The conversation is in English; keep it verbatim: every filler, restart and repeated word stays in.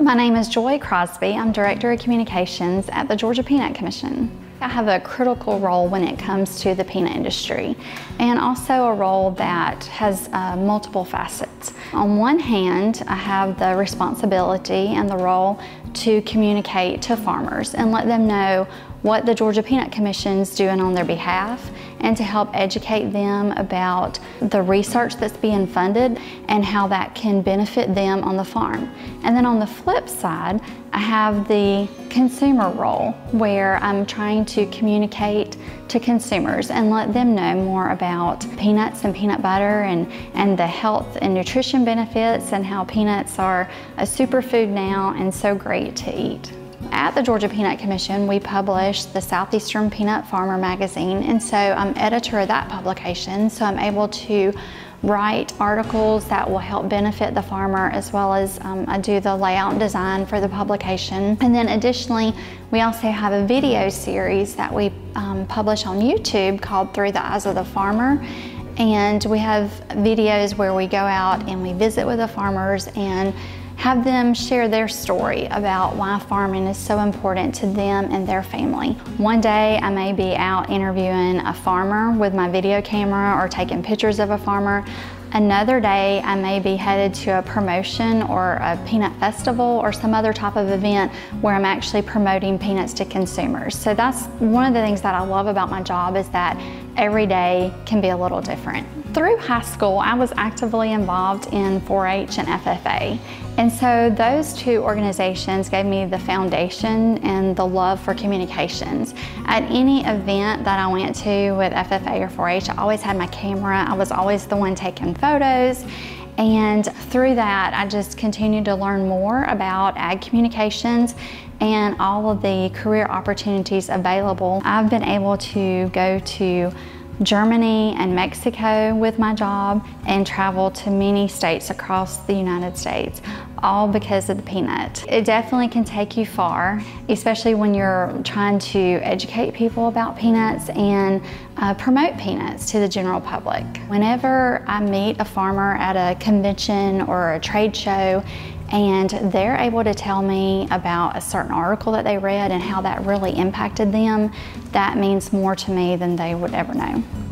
My name is Joy Crosby. I'm Director of Communications at the Georgia Peanut Commission. I have a critical role when it comes to the peanut industry, and also a role that has uh, multiple facets. On one hand, I have the responsibility and the role to communicate to farmers and let them know what the Georgia Peanut Commission is doing on their behalf, and to help educate them about the research that's being funded and how that can benefit them on the farm. And then on the flip side, I have the consumer role, where I'm trying to communicate to consumers and let them know more about peanuts and peanut butter and, and the health and nutrition benefits, and how peanuts are a superfood now and so great to eat. At the Georgia Peanut Commission, we publish the Southeastern Peanut Farmer magazine, and so I'm editor of that publication, so I'm able to write articles that will help benefit the farmer, as well as um, I do the layout and design for the publication. And then additionally, we also have a video series that we um, publish on YouTube called Through the Eyes of the Farmer. And we have videos where we go out and we visit with the farmers and have them share their story about why farming is so important to them and their family. One day I may be out interviewing a farmer with my video camera or taking pictures of a farmer. Another day I may be headed to a promotion or a peanut festival or some other type of event where I'm actually promoting peanuts to consumers. So that's one of the things that I love about my job, is that every day can be a little different. Through high school, I was actively involved in four H and F F A. And so those two organizations gave me the foundation and the love for communications. At any event that I went to with F F A or four H, I always had my camera. I was always the one taking photos. And through that, I just continued to learn more about ag communications and all of the career opportunities available. I've been able to go to Germany and Mexico with my job, and travel to many states across the United States, all because of the peanut. It definitely can take you far, especially when you're trying to educate people about peanuts and uh, promote peanuts to the general public. Whenever I meet a farmer at a convention or a trade show, and they're able to tell me about a certain article that they read and how that really impacted them, that means more to me than they would ever know.